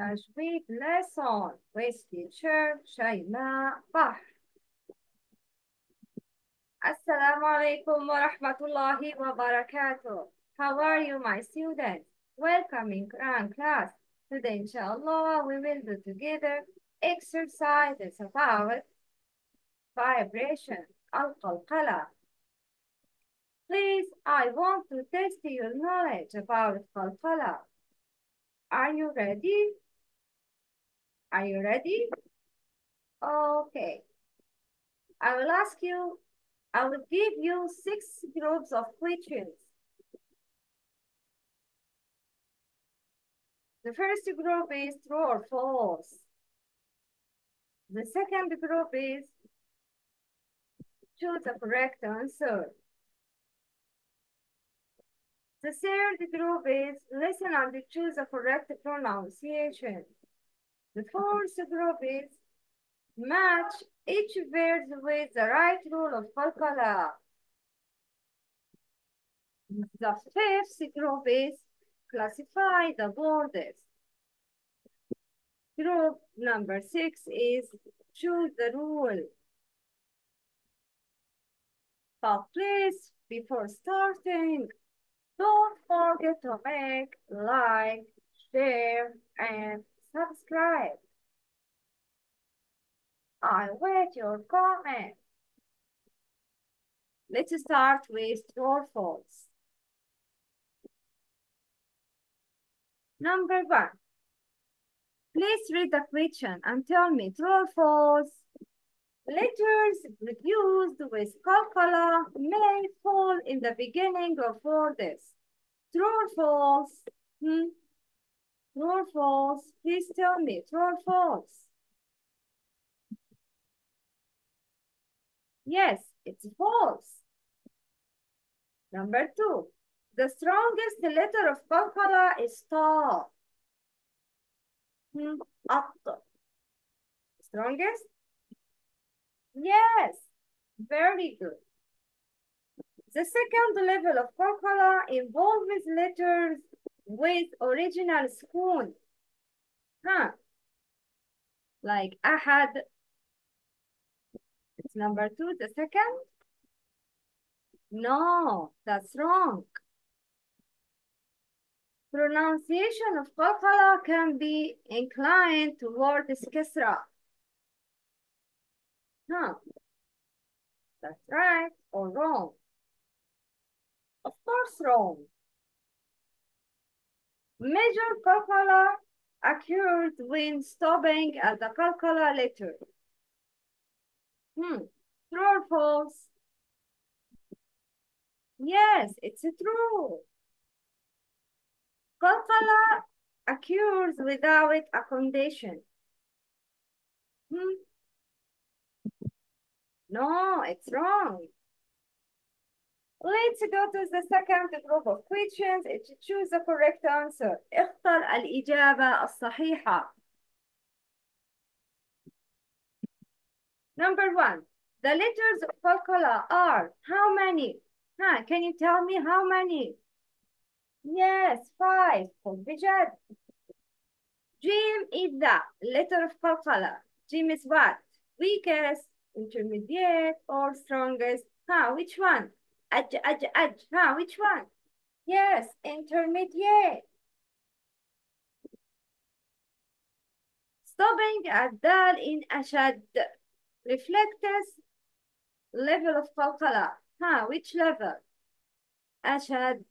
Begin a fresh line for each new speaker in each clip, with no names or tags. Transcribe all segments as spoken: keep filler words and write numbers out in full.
تجويد lesson with teacher شيماء بحر. السلام عليكم ورحمة الله وبركاته. How are you, my students? Welcome in Quran class. Today, inshallah, we will do together exercises about vibration, al-qalqala. Please, I want to test your knowledge about qalqala. Are you ready? Are you ready? Okay. I will ask you, I will give you six groups of questions. The first group is true or false. The second group is choose the correct answer. The third group is listen and choose the correct pronunciation. The fourth group is match each word with the right rule of qalqala. The fifth group is classify the words. Group number six is choose the rule. But please, before starting, don't forget to make like, share, and subscribe. I wait your comment. Let's start with true or false. Number one. Please read the question and tell me true or false. Letters produced with qalqala may fall in the beginning of words. True or false? Hmm? True or false? Please tell me, true or false? Yes, it's false. Number two, the strongest letter of qalqala is ta. Hmm? At. Strongest? Yes, very good. The second level of qalqala involves letters with original sukun. Huh? Like ahad. It's number two. The second? No, that's wrong. Pronunciation of qalqala can be inclined towards kasra. Huh? That's right or wrong? Of course wrong. Major qalqala occurs when stopping at the qalqala letter. Hmm. True or false? Yes, it's true. Qalqala occurs without a condition. Hmm. No, it's wrong. Let's go to the second group of questions. Choose the correct answer. اختر الإجابة الصحيحة. Number one, the letters of qalqala are how many? Huh, can you tell me how many? Yes, five. قل بجد. Jim is the letter of qalqala. Jim is what? Weakest, intermediate, or strongest? Huh, which one? Aj, aj, aj. Huh, which one? Yes, intermediate. Stopping at dal in ashad reflects level of qalqala. Huh, which level? Ashad.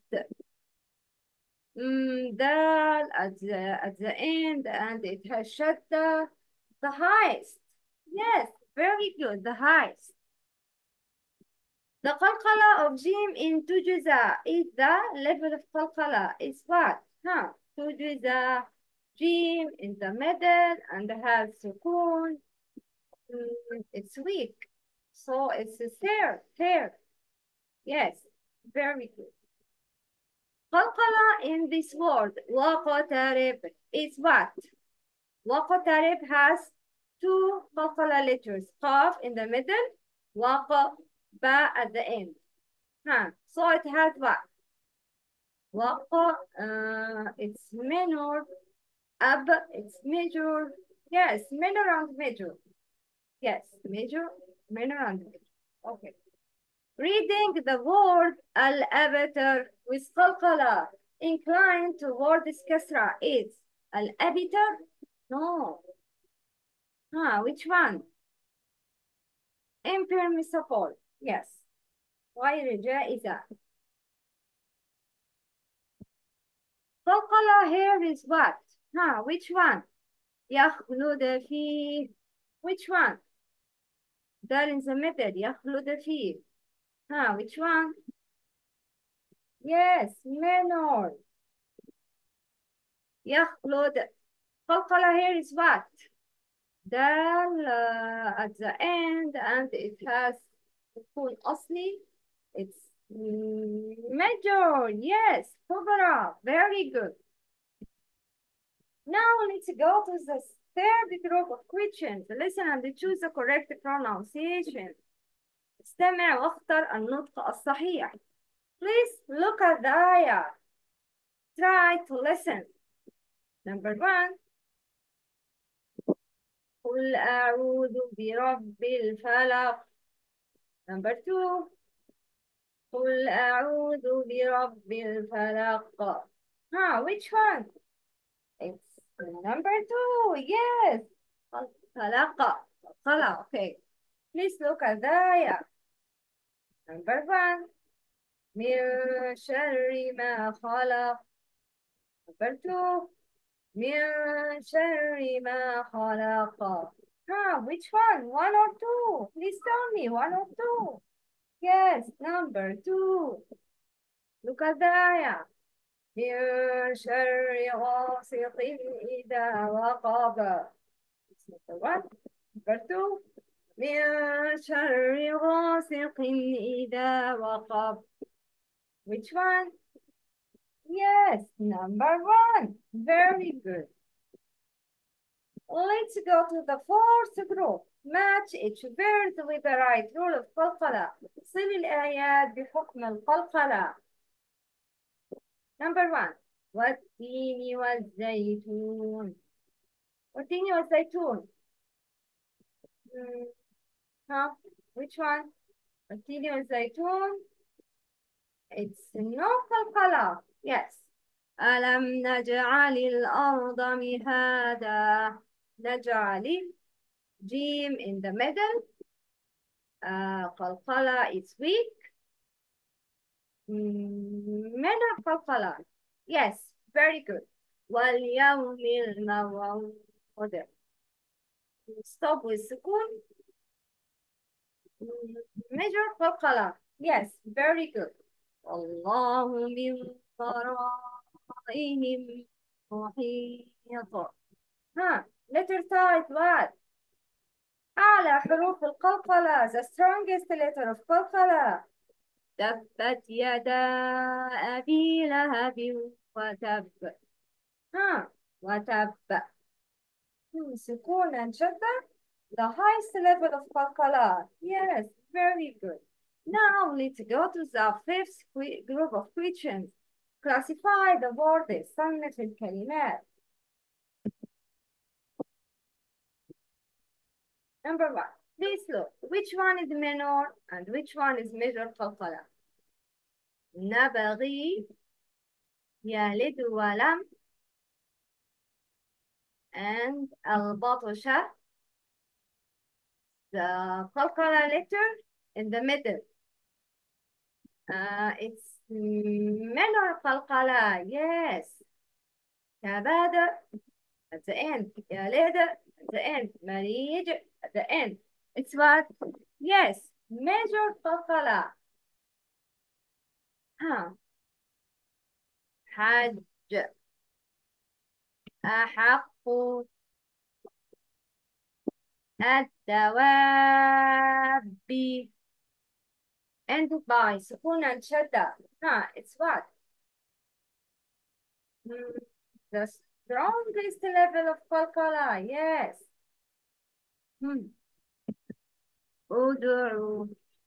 Mm, dal at the, at the end, and it has shadda, the highest. Yes, very good, the highest. The qalqala of jim in tujuza is the level of qalqala is what? Huh? Tujuza, jim in the middle and has sukun. Mm, it's weak. So it's a third, third. Yes, very good. qalqala in this word, waqtarib, is what? Waqtarib has two qalqala letters, qaf in the middle, waqa, ba at the end. Huh. So it has what? Waqa, uh, it's minor, Ab, it's major. Yes, minor and major. Yes, major, minor and major. Okay. Reading the word al-abatar with qalqala inclined towards kasra is al-abatar? No. Huh, which one? Impermissible. Yes. غير جائزة. قلقلة here is what? Huh, which one? يخلد فيه. Which one? That in the middle. يخلد فيه. Huh, which one? Yes, minor. يخلد. قلقلة here is what? Dal uh, at the end and it has سكون أصلي. It's mm, major. Yes, كبرى. Very good. Now let's go to the third group of questions. Listen and choose the correct pronunciation. استمع واختر النطق الصحيح. Please look at the ayah. Try to listen. Number one. قل أعوذ برب الفلق. Number two. قل أعوذ برب الفلق. Huh, which one? It's number two. Yes. فلق. فلق. Okay. Please look at the ayah. Number one. من شر ما خلق. Number two. من شر ما خلق. Huh, which one? One or two? Please tell me, one or two. Yes, number two. Look at the ayah. من شر غاسق إذا وقب. It's number one. Number two. من شر غاسق إذا وقب. Which one? Yes, number one. Very good. Let's go to the fourth group. Match each verse with the right rule of قلقلة. صل الآيات بحكم القلقلة. Number one. والتين والزيتون. والتين والزيتون. Hmm. Huh? Which one? والتين والزيتون. It's no قلقلة. Yes. ألم نجعل الأرض مهادا. نجعل. Jim in the middle. Uh, قلقلة is weak. Mm, من القلقلة. Yes, very good. واليوم الموعود. Stop with سكون. Mm, Major قلقلة. Yes, very good. والله من ورائهم محيط. ها letter type what? أعلى حروف القلقلة. The strongest letter of قلقلة. تبت يدا أبي لهب وتب. ها وتب. Hmm, سكون and شدة. The highest level of قلقلة. Yes, very good. Now let's go to the fifth que- group of questions. Classify the words. صنف الكلمات. Number one. Please look. Which one is minor and which one is major قلقلة? نبغي. يلد ولم. And البطشة. The قلقلة letter in the middle. Uh, it's minor قلقلة. Yes. كبادة at the end. يلد at the end. مريج at the end. It's what? Yes. Major قلقلة. ها. حج. أحق. الدواب. End by سكون and شدة. ها. It's what? Hmm, the strongest level of قلقلة. Yes. Hmm. أدعو.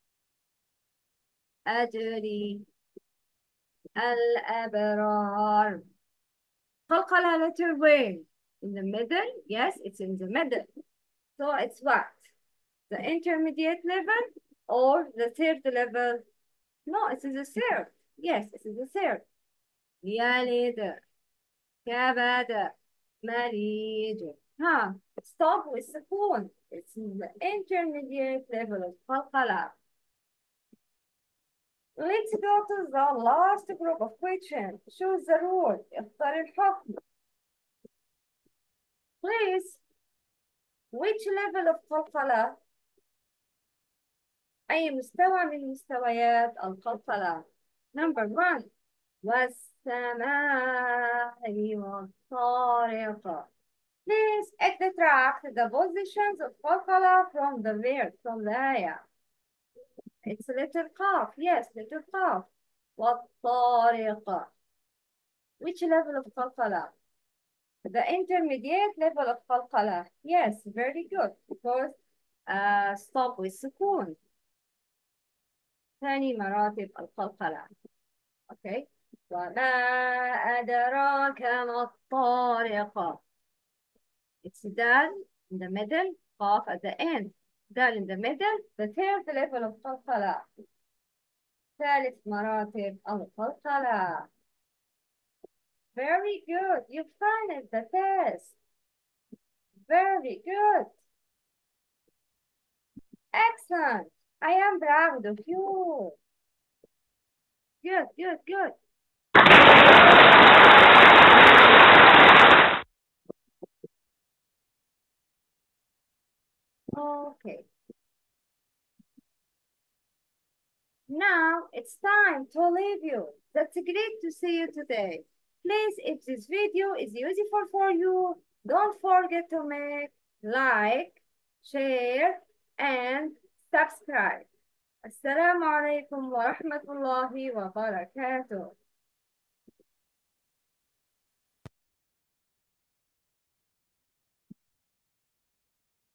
أجري. الأبرار. قلقلة letter where? In the middle? Yes, it's in the middle. So it's what? The intermediate level or the third level? No, it is the third. Yes, it is the third. يلد كبد مريض. ها stop with سكون. It's in the intermediate level of قلقلة. Let's go to the last group of questions. Choose the rule. اختار الحكم. Please, which level of قلقلة؟ أي مستوى من مستويات القلقلة؟ Number one. والسماء والطارق. Please extract the positions of قلقلة from the verb, from the آية. It's letter قاف. Yes, letter قاف. والطارق. Which level of قلقلة? The intermediate level of قلقلة. Yes, very good. Because uh, stop with سكون. ثاني مراتب القلقلة. Okay. وما أدراك ما الطارق. It's dal in the middle, قاف at the end. Dal in the middle, the third level of قلقلة. ثالث مراتب القلقلة. Very good. You finished the test. Very good. Excellent. I am proud of you. Good, good, good. Okay. Now it's time to leave you. That's great to see you today. Please, if this video is useful for you, don't forget to make like, share, and subscribe. Assalamu alaikum wa rahmatullahi wa barakatuh.